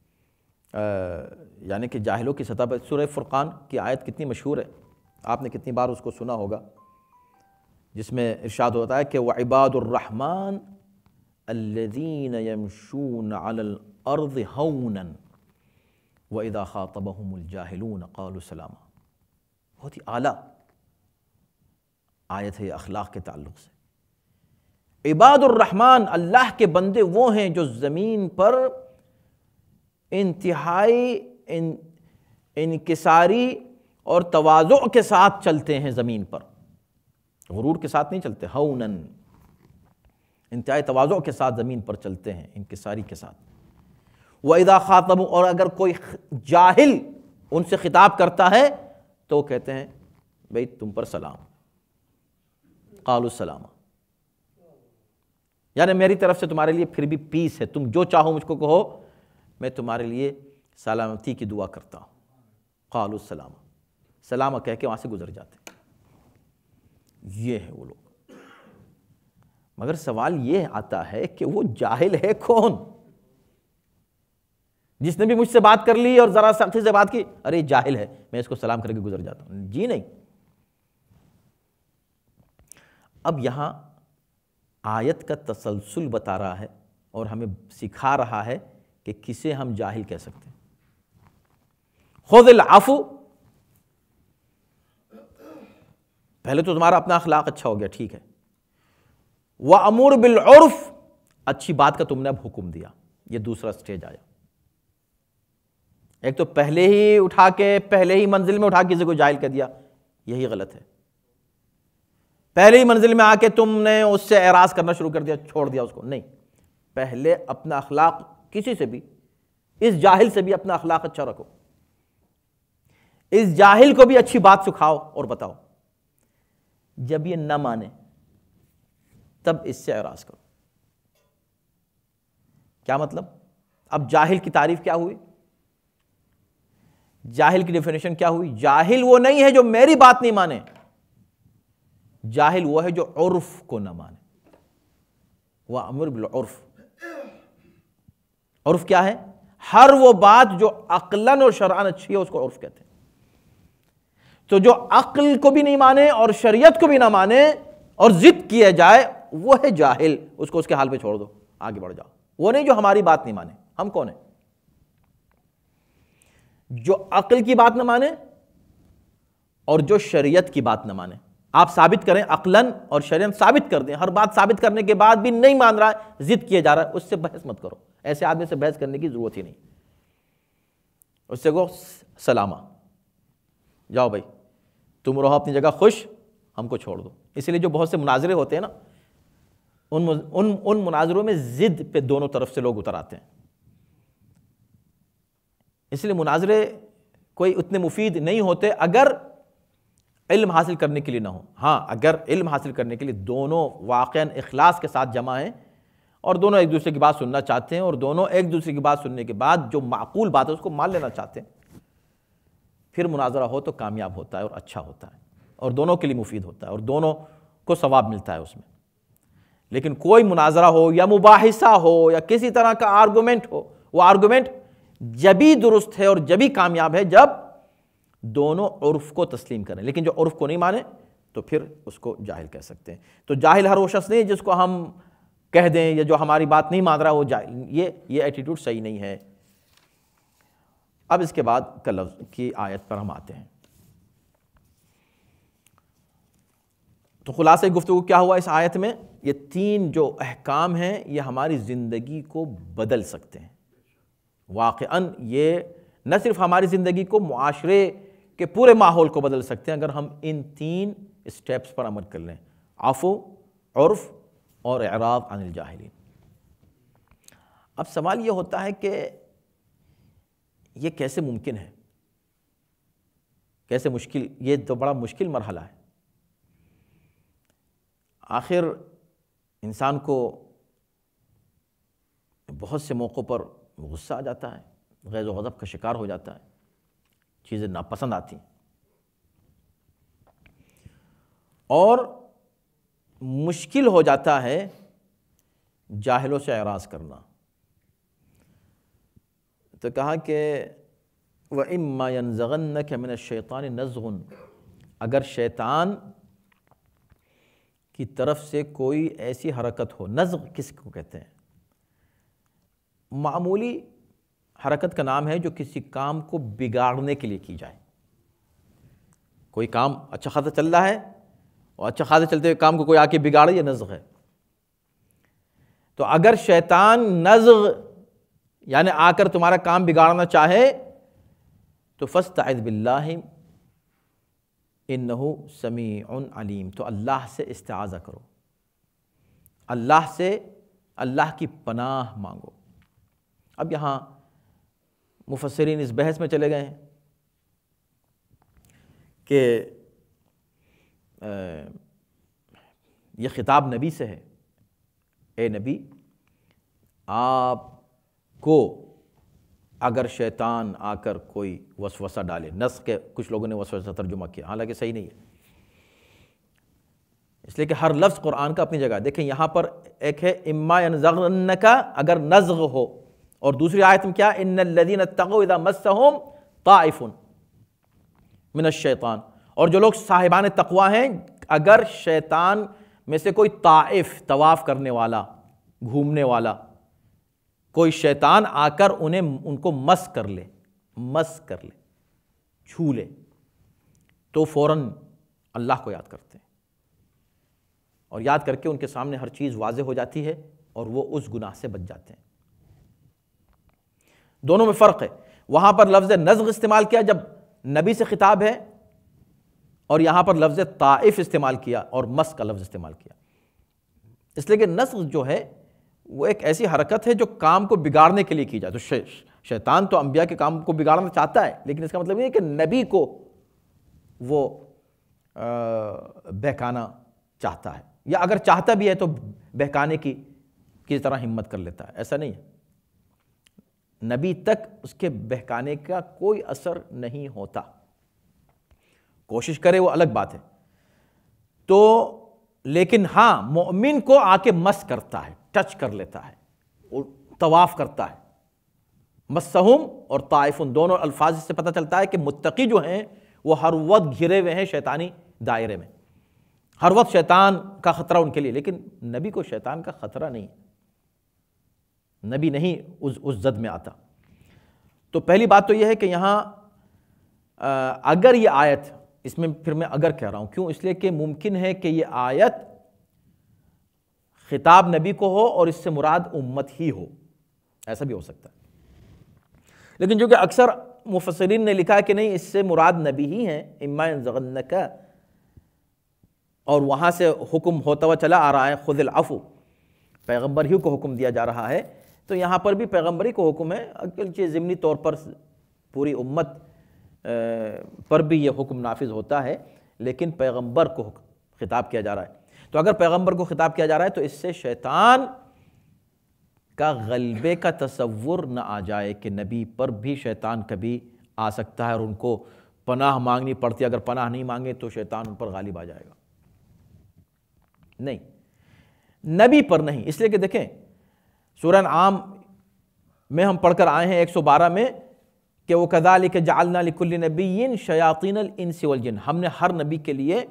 یعنی کہ جاہلوں کی سطح پر سورہ فرقان کی آیت کتنی مشہور ہے، آپ نے کتنی بار اس کو سنا ہوگا، جس میں ارشاد ہوتا ہے کہ وَعِبَادُ الرَّحْمَنِ الَّذِينَ يَمْشُونَ عَلَى الْأَرْضِ هَوْنًا وَإِذَا خَاطَبَهُمُ الْجَاهِلُونَ قَالُوا سَلَامًا۔ بہت ہی اعلیٰ آیت ہے یہ اخلاق کے تعلق سے۔ عباد الرحمن، اللہ کے بندے وہ ہیں جو زمین پر انتہائی ان انکساری اور تواضع کے ساتھ چلتے ہیں، زمین پر غرور کے ساتھ نہیں چلتے، ہونن، انتہائی تواضع کے ساتھ زمین پر چلتے ہیں، انکساری کے ساتھ۔ وَإِذَا خَاطَبُوا، اور اگر کوئی جاہل ان سے خطاب کرتا ہے تو وہ کہتے ہیں بھئی تم پر سلام، قالوا السلام، یعنی میری طرف سے تمہارے لیے پھر بھی پیس ہے، تم جو چاہو مجھ کو کہو، میں تمہارے لیے سلامتی کی دعا کرتا ہوں۔ قالوا السلام، سلام کہہ کے وہاں سے گزر جاتے ہیں۔ یہ ہے وہ لوگ۔ مگر سوال یہ آتا ہے کہ وہ جاہل ہے کون؟ جس نے بھی مجھ سے بات کر لی اور ذرا سختی سے بات کی، ارے جاہل ہے، میں اس کو سلام کر کے گزر جاتا ہوں، جی نہیں۔ اب یہاں آیت کا تسلسل بتا رہا ہے اور ہمیں سکھا رہا ہے کہ کسے ہم جاہل کہہ سکتے ہیں۔ خذ العفو، پہلے تو تمہارا اپنا اخلاق اچھا ہو گیا، ٹھیک ہے۔ وَأَمُرْ بِالْعُرْفِ، اچھی بات کا تم نے اب حکم دیا، یہ دوسرا سٹیج آیا۔ ایک تو پہلے ہی اٹھا کے پہلے ہی منزل میں اٹھا کے کسی کو جاہل کہہ دیا، یہی غلط ہے۔ پہلے ہی منزل میں آ کے تم نے اس سے اعراض کرنا شروع کر دیا، چھوڑ دیا اس کو، نہیں۔ پہلے اپنا اخلاق کسی سے بھی، اس جاہل سے بھی اپنا اخلاق اچھا رکھو، اس جاہل کو بھی اچھی بات سکھاؤ اور بتاؤ۔ جب یہ نہ مانے تب اس سے اعراض کرو۔ کیا مطلب؟ اب جاہل کی تعریف کیا ہوئی؟ جاہل کی ڈیفینیشن کیا ہوئی؟ جاہل وہ نہیں ہے جو میری بات نہیں مانے، جاہل وہ ہے جو عرف کو نہ مانے۔ وَأَمُرْ بِالْعُرْفِ، عرف کیا ہے؟ ہر وہ بات جو عقلاً اور شرعاً اچھی ہے اس کو عرف کہتے ہیں. تو جو عقل کو بھی نہیں مانے اور شریعت کو بھی نہ مانے اور ضد کیا جائے وہ ہے جاہل. اس کو اس کے حال پہ چھوڑ دو, آگے بڑھ جاؤ. وہ نہیں جو ہماری بات نہیں مانے. ہم کون ہیں؟ جو عقل کی بات نہ مانے اور جو شریعت کی بات نہ مانے. آپ ثابت کریں عقلاً اور شریعت ثابت کر دیں. ہر بات ثابت کرنے کے بعد بھی نہیں مان رہا ہے, ضد کیا جا رہا ہے, اس سے بحث مت کرو. ایسے آدمی سے بحث کرنے کی ضرورت ہی نہیں. اس سے کہو سلامہ, جاؤ بھائی تم رہو اپنی جگہ خوش, ہم کو چھوڑ دو. اس لیے جو بہت سے مناظرے ہوتے ہیں نا, ان ان ان مناظروں میں ضد پہ دونوں طرف سے لوگ اتر آتے ہیں. اس لیے مناظرے کوئی اتنے مفید نہیں ہوتے اگر علم حاصل کرنے کے لیے نہ ہو. ہاں اگر علم حاصل کرنے کے لیے دونوں واقعاً اخلاص کے ساتھ جمع ہیں اور دونوں ایک دوسرے کی بات سننا چاہتے ہیں اور دونوں ایک دوسرے کی بات سننے کے بعد جو معقول بات ہے اس کو مان لینا چاہتے ہیں, پھر مناظرہ ہو تو کامیاب ہوتا ہے اور اچھا ہوتا ہے اور دونوں کے لیے مفید ہوتا ہے اور دونوں کو ثواب ملتا ہے اس میں. لیکن کوئی مناظرہ ہو یا مباحثہ ہو یا کسی طرح کا آرگومنٹ ہو, وہ آرگومنٹ جبھی درست ہے اور جبھی کامیاب ہے جب دونوں عرف کو تسلیم کریں. لیکن جو عرف کو نہیں مانے تو پھر اس کو جاہل کہہ سکتے ہیں. تو جاہل ہر وہ شخص نہیں جس کو ہم کہہ دیں یا جو ہماری بات نہیں مان رہا وہ جاہل. یہ یہ ایٹیٹیوڈ صحیح نہیں ہے. اب اس کے بعد کا لفظ کی آیت پر ہم آتے ہیں. تو خلاصہ گفتگو کیا ہوا اس آیت میں؟ یہ تین جو احکام ہیں یہ ہماری زندگی کو بدل سکتے ہیں. واقعاً یہ نہ صرف ہماری زندگی کو, معاشرے کے پورے ماحول کو بدل سکتے ہیں اگر ہم ان تین اسٹیپس پر عمل کر لیں: عفو, عرف اور اعراض عن الجاہلین. اب سوال یہ ہوتا ہے کہ یہ کیسے ممکن ہے, کیسے مشکل؟ یہ تو بڑا مشکل مرحلہ ہے. آخر انسان کو بہت سے موقعوں پر غصہ آ جاتا ہے, غیظ و غضب کا شکار ہو جاتا ہے, چیزیں ناپسند آتی ہیں, اور مشکل ہو جاتا ہے جاہلوں سے اعراض کرنا. تو کہا کہ وَإِمَّا يَنزَغَنَّكَ مِنَ الشَّيْطَانِ نَزْغٌ, اگر شیطان کی طرف سے کوئی ایسی حرکت ہو. نزغ کس کو کہتے ہیں؟ معمولی حرکت کا نام ہے جو کسی کام کو بگاڑنے کے لیے کی جائے. کوئی کام اچھا خاصا چل رہا ہے اور اچھا خاصا چلتے ہوئے کام کو کوئی آ کے بگاڑے, یہ نزغ ہے. تو اگر شیطان نزغ یعنی آ کر تمہارا کام بگاڑنا چاہے تو فاستعذ باللہ انہ سمیع علیم, تو اللہ سے استعاذہ کرو, اللہ سے اللہ کی پناہ مانگو. اب یہاں مفسرین اس بحث میں چلے گئے ہیں کہ یہ خطاب نبی سے ہے. اے نبی, آپ کو اگر شیطان آ کر کوئی وسوسہ ڈالے, نسخ کے کچھ لوگوں نے وسوسہ ترجمہ کیا, حالانکہ صحیح نہیں ہے, اس لیے کہ ہر لفظ قرآن کا اپنی جگہ ہے. دیکھیں یہاں پر ایک ہے اما ینزغنک, اگر نزغ ہو, اور دوسری آیت میں کیا, ان الذین اتقوا اذا مسهم طائف من الشیطان, اور جو لوگ صاحبان تقوی ہیں اگر شیطان میں سے کوئی طائف, طواف کرنے والا, گھومنے والا کوئی شیطان آ کر انہیں ان کو مس کر لے, مس کر لے, چھو لے, تو فوراً اللہ کو یاد کرتے ہیں, اور یاد کر کے ان کے سامنے ہر چیز واضح ہو جاتی ہے اور وہ اس گناہ سے بچ جاتے ہیں. دونوں میں فرق ہے. وہاں پر لفظ نزغ استعمال کیا جب نبی سے خطاب ہے, اور یہاں پر لفظ طائف استعمال کیا اور مس کا لفظ استعمال کیا. اس لیے کہ نزغ جو ہے وہ ایک ایسی حرکت ہے جو کام کو بگاڑنے کے لیے کی جائے. تو شیطان تو انبیاء کے کام کو بگاڑنا چاہتا ہے, لیکن اس کا مطلب یہ ہے کہ نبی کو وہ بہکانا چاہتا ہے, یا اگر چاہتا بھی ہے تو بہکانے کی کسی طرح ہمت کر لیتا ہے. ایسا نہیں ہے, نبی تک اس کے بہکانے کا کوئی اثر نہیں ہوتا. کوشش کرے وہ الگ بات ہے. تو لیکن ہاں مومن کو آ کے مس کرتا ہے, ٹچ کر لیتا ہے, طواف کرتا ہے, مسہم اور طائفن دونوں الفاظ سے پتہ چلتا ہے کہ متقی جو ہیں وہ ہر وقت گھرے ہوئے ہیں شیطانی دائرے میں، ہر وقت شیطان کا خطرہ ان کے لیے، لیکن نبی کو شیطان کا خطرہ نہیں، نبی نہیں اس اس زد میں آتا۔ تو پہلی بات تو یہ ہے کہ یہاں اگر یہ آیت، اس میں پھر میں اگر کہہ رہا ہوں، کیوں؟ اس لیے کہ ممکن ہے کہ یہ آیت خطاب نبی کو ہو اور اس سے مراد امت ہی ہو، ایسا بھی ہو سکتا ہے، لیکن جو کہ اکثر مفسرین نے لکھا ہے کہ نہیں، اس سے مراد نبی ہی ہیں، اما ينزغنک، اور وہاں سے حکم ہوتا ہوا چلا آ رہا ہے خذ العفو، پیغمبر ہی کو حکم دیا جا رہا ہے، تو یہاں پر بھی پیغمبری کو حکم ہے، اگرچہ ضمنی طور پر پوری امت پر بھی یہ حکم نافذ ہوتا ہے، لیکن پیغمبر کو خطاب کیا جا رہا ہے۔ تو اگر پیغمبر کو خطاب کیا جا رہا ہے تو اس سے شیطان کا غلبے کا تصور نہ آ جائے کہ نبی پر بھی شیطان کبھی آ سکتا ہے اور ان کو پناہ مانگنی پڑتی ہے، اگر پناہ نہیں مانگے تو شیطان ان پر غالب آ جائے گا، نہیں، نبی پر نہیں۔ اس لیے کہ دیکھیں سورہ انعام میں ہم پڑھ کر آئے ہیں ایک سو بارہ میں کہ وَكَذَلِكَ جَعَلْنَا لِكُلِّ نَبِيٍّ شَيَاطِينَ الْإِنسِ وَالْجِنِّ، ہم نے ہر نبی کے لیے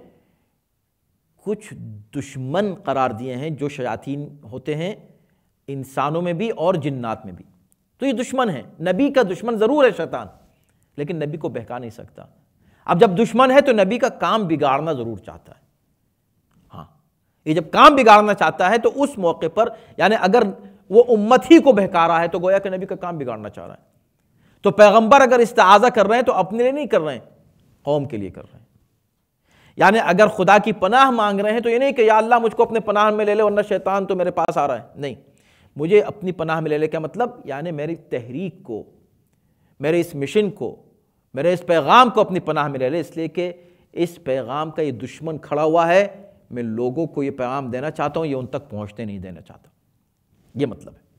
کچھ دشمن قرار دیے ہیں جو شیاطین ہوتے ہیں انسانوں میں بھی اور جنات میں بھی، تو یہ دشمن ہیں، نبی کا دشمن ضرور ہے شیطان، لیکن نبی کو بہکا نہیں سکتا۔ اب جب دشمن ہے تو نبی کا کام بگاڑنا ضرور چاہتا ہے، ہاں، یہ جب کام بگاڑنا چاہتا ہے تو اس موقع پر، یعنی اگر وہ امت ہی کو بہکا رہا ہے تو گویا کہ نبی کا کام بگاڑنا چاہ رہا ہے۔ تو پیغمبر اگر استعاذہ کر رہے ہیں تو اپنے لیے نہیں کر رہے ہیں، قوم کے لیے کر رہے ہیں، یعنی اگر خدا کی پناہ مانگ رہے ہیں تو یہ نہیں کہ یا اللہ مجھ کو اپنے پناہ میں لے لے ورنہ شیطان تو میرے پاس آ رہا ہے، نہیں، مجھے اپنی پناہ میں لے لے، کیا مطلب؟ یعنی میری تحریک کو، میرے اس مشن کو، میرے اس پیغام کو اپنی پناہ میں لے لے، اس لیے کہ اس پیغام کا یہ دشمن کھڑا ہوا ہے، میں لوگوں کو یہ پیغام دینا چاہتا ہوں، یہ ان تک پہنچنے نہیں دینا چاہتا، یہ مطلب ہے۔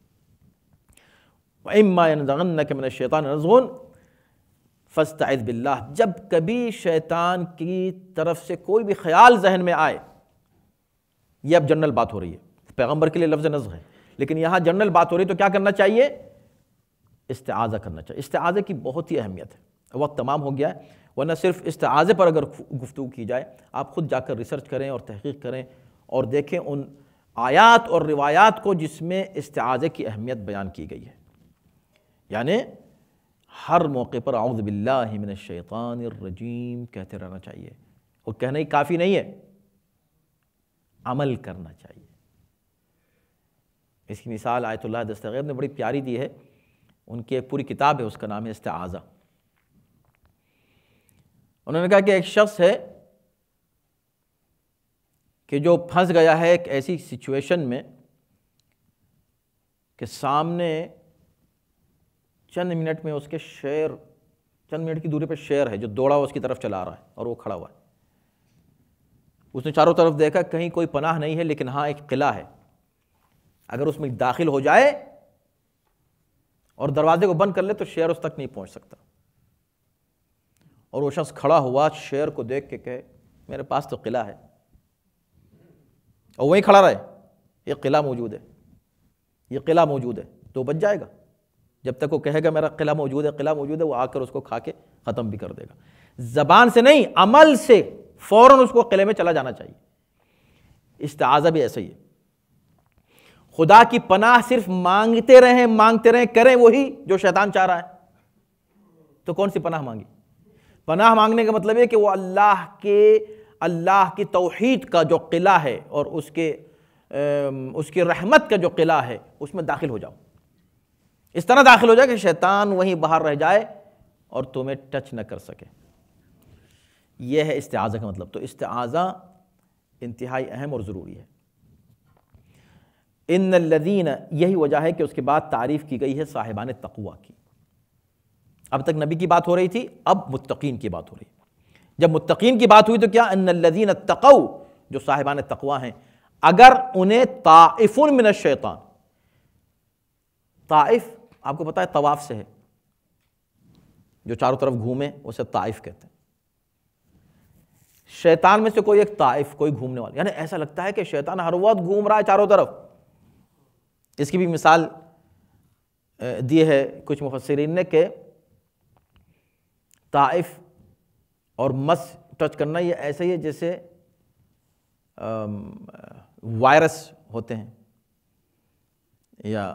وَإِمَّا يَنزَغَنَّكَ مِنَ الشَّيْطَانِ نَزْغٌ فَاسْتَعِذْ بِاللَّهِ، جب کبھی شیطان کی طرف سے کوئی بھی خیال ذہن میں آئے، یہ اب جنرل بات ہو رہی ہے، پیغمبر کے لیے لفظ نزغ ہے، لیکن یہاں جنرل بات ہو رہی ہے، تو کیا کرنا چاہیے؟ استعاذہ کرنا چاہیے۔ استعاذہ کی بہت ہی اہمیت ہے، وقت تمام ہو گیا ہے، ورنہ صرف استعاذے پر اگر گفتگو کی جائے، آپ خود جا کر ریسرچ کریں اور تحقیق کریں اور دیکھیں ان آیات اور روایات کو جس میں استعاذے کی اہمیت بیان کی گئی ہے، یعنی ہر موقع پر اعوذ باللہ من الشیطان الرجیم کہتے رہنا چاہیے، اور کہنا ہی کافی نہیں ہے، عمل کرنا چاہیے۔ اس کی مثال آیت اللہ دستغیر نے بڑی پیاری دی ہے، ان کی ایک پوری کتاب ہے، اس کا نام ہے استعاذہ۔ انہوں نے کہا کہ ایک شخص ہے کہ جو پھنس گیا ہے ایک ایسی سچویشن میں کہ سامنے چند منٹ میں اس کے شیر، چند منٹ کی دوری پہ شیر ہے جو دوڑا ہوا اس کی طرف چلا رہا ہے اور وہ کھڑا ہوا ہے۔ اس نے چاروں طرف دیکھا، کہیں کوئی پناہ نہیں ہے، لیکن ہاں ایک قلعہ ہے، اگر اس میں داخل ہو جائے اور دروازے کو بند کر لے تو شیر اس تک نہیں پہنچ سکتا۔ اور وہ شخص کھڑا ہوا شیر کو دیکھ کے کہے میرے پاس تو قلعہ ہے، اور وہیں کھڑا رہے، یہ قلعہ موجود ہے، یہ قلعہ موجود ہے، تو بچ جائے گا۔ جب تک وہ کہے گا میرا قلعہ موجود ہے، قلعہ موجود ہے، وہ آ کر اس کو کھا کے ختم بھی کر دے گا۔ زبان سے نہیں، عمل سے فوراً اس کو قلعے میں چلا جانا چاہیے۔ استعاذہ بھی ایسا ہی ہے، خدا کی پناہ صرف مانگتے رہیں مانگتے رہیں، کریں وہی جو شیطان چاہ رہا ہے، تو کون سی پناہ مانگی؟ پناہ مانگنے کا مطلب ہے کہ وہ اللہ کے اللہ کی توحید کا جو قلعہ ہے اور اس کے اس کی رحمت کا جو قلعہ ہے اس میں داخل ہو جاؤ، اس طرح داخل ہو جائے کہ شیطان وہیں باہر رہ جائے اور تمہیں ٹچ نہ کر سکے۔ یہ ہے استعاذہ کا مطلب۔ تو استعاذہ انتہائی اہم اور ضروری ہے۔ ان الذین، یہی وجہ ہے کہ اس کے بعد تعریف کی گئی ہے صاحبان تقوی کی۔ اب تک نبی کی بات ہو رہی تھی، اب متقین کی بات ہو رہی ہے۔ جب متقین کی بات ہوئی تو کیا؟ ان الذین اتقوا، جو صاحبان تقوی ہیں، اگر انہیں طائف من الشیطان، طائف آپ کو پتا ہے طواف سے ہے، جو چاروں طرف گھومے اسے طائف کہتے ہیں۔ شیطان میں سے کوئی ایک طائف، کوئی گھومنے والا، یعنی ایسا لگتا ہے کہ شیطان ہر وقت گھوم رہا ہے چاروں طرف۔ اس کی بھی مثال دی ہے کچھ مفسرین نے کہ طائف اور مس ٹچ کرنا یہ ایسے ہی ہے جیسے وائرس ہوتے ہیں یا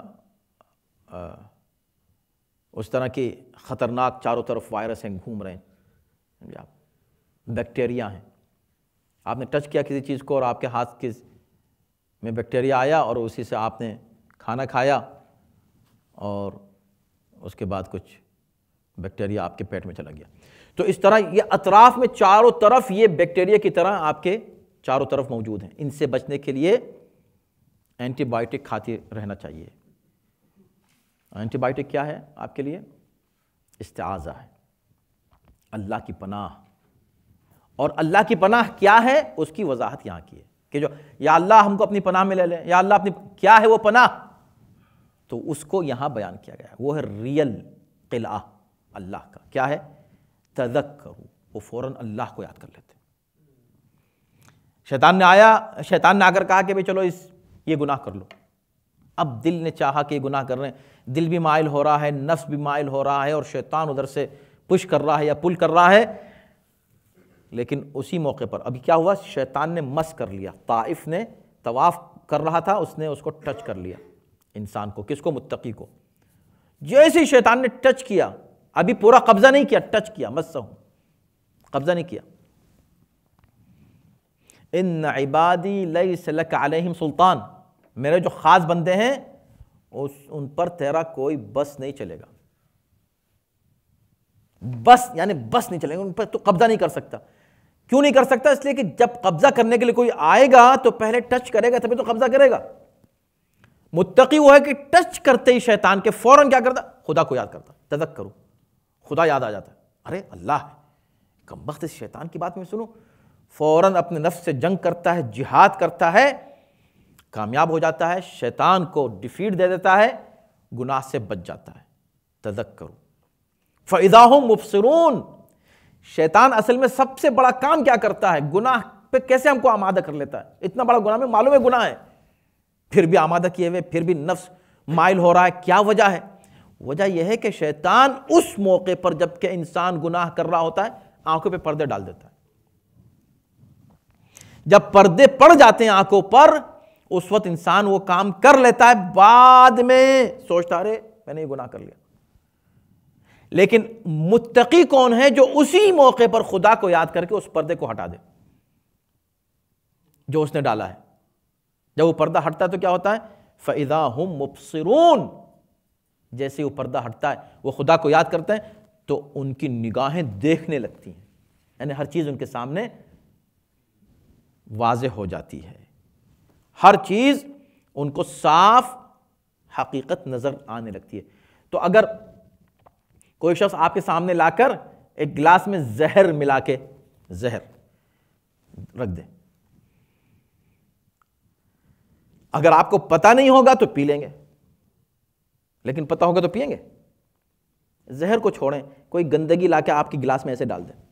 اس طرح کی خطرناک چاروں طرف وائرس ہیں گھوم رہے ہیں، بیکٹیریا ہیں. آپ نے ٹچ کیا کسی چیز کو اور آپ کے ہاتھ کے میں بیکٹیریا آیا اور اسی سے آپ نے کھانا کھایا اور اس کے بعد کچھ بیکٹیریا آپ کے پیٹ میں چلا گیا. تو اس طرح یہ اطراف میں چاروں طرف یہ بیکٹیریا کی طرح آپ کے چاروں طرف موجود ہیں. ان سے بچنے کے لیے اینٹی بائیوٹک کھاتے رہنا چاہیے. اینٹی بائیوٹک کیا ہے آپ کے لیے؟ استعاذہ ہے، اللہ کی پناہ. اور اللہ کی پناہ کیا ہے اس کی وضاحت یہاں کی ہے کہ جو یا اللہ ہم کو اپنی پناہ میں لے لیں، یا اللہ اپنی کیا ہے وہ پناہ، تو اس کو یہاں بیان کیا گیا ہے. وہ ہے ریئل قلعہ اللہ کا. کیا ہے؟ تذکروا، وہ فوراً اللہ کو یاد کر لیتے. شیطان نے آیا شیطان نے آ کر کہا کہ بھئی چلو اس یہ گناہ کر لو. اب دل نے چاہا کہ یہ گناہ کر رہے ہیں، دل بھی مائل ہو رہا ہے، نفس بھی مائل ہو رہا ہے، اور شیطان ادھر سے پش کر رہا ہے یا پل کر رہا ہے. لیکن اسی موقع پر ابھی کیا ہوا؟ شیطان نے مس کر لیا. طائف نے طواف کر رہا تھا، اس نے اس کو ٹچ کر لیا انسان کو. کس کو؟ متقی کو. جیسے ہی شیطان نے ٹچ کیا، ابھی پورا قبضہ نہیں کیا، ٹچ کیا، مسہ ہوں، قبضہ نہیں کیا. ان عبادی لیس لک علیہم سلطان، میرے جو خاص بندے ہیں اس ان پر تیرا کوئی بس نہیں چلے گا. بس یعنی بس نہیں چلے گا، ان پر تو قبضہ نہیں کر سکتا. کیوں نہیں کر سکتا؟ اس لیے کہ جب قبضہ کرنے کے لیے کوئی آئے گا تو پہلے ٹچ کرے گا تبھی تو قبضہ کرے گا. متقی وہ ہے کہ ٹچ کرتے ہی شیطان کے فوراً کیا کرتا؟ خدا کو یاد کرتا. تذکروا، خدا یاد آ جاتا ہے. ارے اللہ ہے، کم وقت اس شیطان کی بات میں سنو. فوراً اپنے نفس سے جنگ کرتا ہے، جہاد کرتا ہے، کامیاب ہو جاتا ہے، شیطان کو ڈیفیٹ دے دیتا ہے، گناہ سے بچ جاتا ہے. تذکروا فَإِذَا هُمْ مُبْصِرُونَ. شیطان اصل میں سب سے بڑا کام کیا کرتا ہے؟ گناہ پہ کیسے ہم کو آمادہ کر لیتا ہے. اتنا بڑا گناہ میں معلوم ہے گناہ ہے، پھر بھی آمادہ کیے ہوئے، پھر بھی نفس مائل ہو رہا ہے. کیا وجہ ہے؟ وجہ یہ ہے کہ شیطان اس موقع پر جب کہ انسان گناہ کر رہا ہوتا ہے آنکھوں پہ پردے ڈال دیتا ہے. جب پردے پڑ جاتے ہیں آنکھوں پر، اس وقت انسان وہ کام کر لیتا ہے، بعد میں سوچتا رہے میں نے یہ گناہ کر لیا. لیکن متقی کون ہے؟ جو اسی موقع پر خدا کو یاد کر کے اس پردے کو ہٹا دے جو اس نے ڈالا ہے. جب وہ پردہ ہٹتا ہے تو کیا ہوتا ہے؟ فَإِذَا هُمْ مُبْصِرُونَ. جیسے وہ پردہ ہٹتا ہے، وہ خدا کو یاد کرتے ہیں تو ان کی نگاہیں دیکھنے لگتی ہیں، یعنی ہر چیز ان کے سامنے واضح ہو جاتی ہے، ہر چیز ان کو صاف حقیقت نظر آنے لگتی ہے. تو اگر کوئی شخص آپ کے سامنے لا کر ایک گلاس میں زہر ملا کے زہر رکھ دے، اگر آپ کو پتہ نہیں ہوگا تو پی لیں گے، لیکن پتہ ہوگا تو پیئیں گے. زہر کو چھوڑیں، کوئی گندگی لا کے آپ کے گلاس میں ایسے ڈال دیں،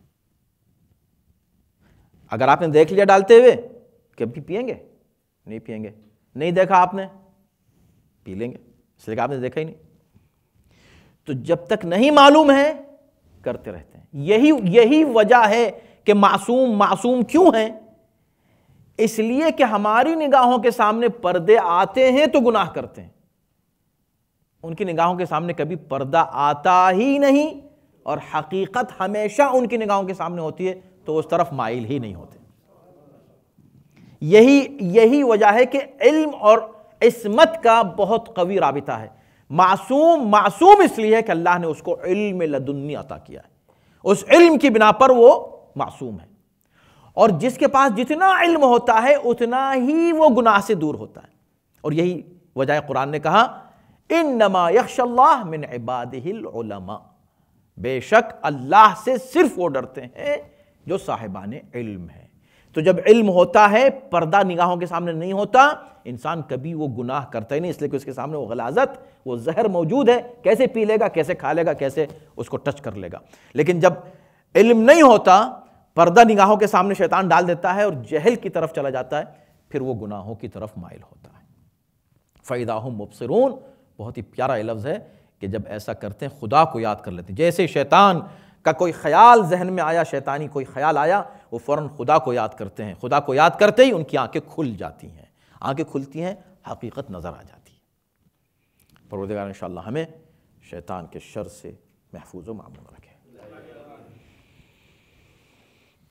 اگر آپ نے دیکھ لیا ڈالتے ہوئے کبھی پیئیں گے؟ نہیں پیئیں گے. نہیں دیکھا آپ نے، پی لیں گے، اس لیے کہ آپ نے دیکھا ہی نہیں. تو جب تک نہیں معلوم ہے کرتے رہتے ہیں. یہی یہی وجہ ہے کہ معصوم معصوم کیوں ہیں؟ اس لیے کہ ہماری نگاہوں کے سامنے پردے آتے ہیں تو گناہ کرتے ہیں، ان کی نگاہوں کے سامنے کبھی پردہ آتا ہی نہیں، اور حقیقت ہمیشہ ان کی نگاہوں کے سامنے ہوتی ہے تو اس طرف مائل ہی نہیں ہوتے. یہی یہی وجہ ہے کہ علم اور عصمت کا بہت قوی رابطہ ہے. معصوم معصوم اس لیے ہے کہ اللہ نے اس کو علم لدنی عطا کیا ہے، اس علم کی بنا پر وہ معصوم ہے. اور جس کے پاس جتنا علم ہوتا ہے اتنا ہی وہ گناہ سے دور ہوتا ہے. اور یہی وجہ ہے قرآن نے کہا انما یخشی اللہ من عبادہ العلماء، بے شک اللہ سے صرف وہ ڈرتے ہیں جو صاحبان علم ہے. تو جب علم ہوتا ہے، پردہ نگاہوں کے سامنے نہیں ہوتا، انسان کبھی وہ گناہ کرتا ہی نہیں، اس لیے کہ اس کے سامنے وہ غلاظت، وہ زہر موجود ہے، کیسے پی لے گا، کیسے کھا لے گا، کیسے اس کو ٹچ کر لے گا. لیکن جب علم نہیں ہوتا، پردہ نگاہوں کے سامنے شیطان ڈال دیتا ہے اور جہل کی طرف چلا جاتا ہے، پھر وہ گناہوں کی طرف مائل ہوتا ہے. فَإِذَا هُمْ مُبْصِرُونَ، بہت ہی پیارا یہ لفظ ہے کہ جب ایسا کرتے ہیں خدا کو یاد کر لیتے ہیں. جیسے شیطان کا کوئی خیال ذہن میں آیا، شیطانی کوئی خیال آیا، وہ فوراً خدا کو یاد کرتے ہیں. خدا کو یاد کرتے ہی ان کی آنکھیں کھل جاتی ہیں، آنکھیں کھلتی ہیں، حقیقت نظر آ جاتی ہے. پروردگار انشاءاللہ ہمیں شیطان کے شر سے محفوظ و معمون رکھے.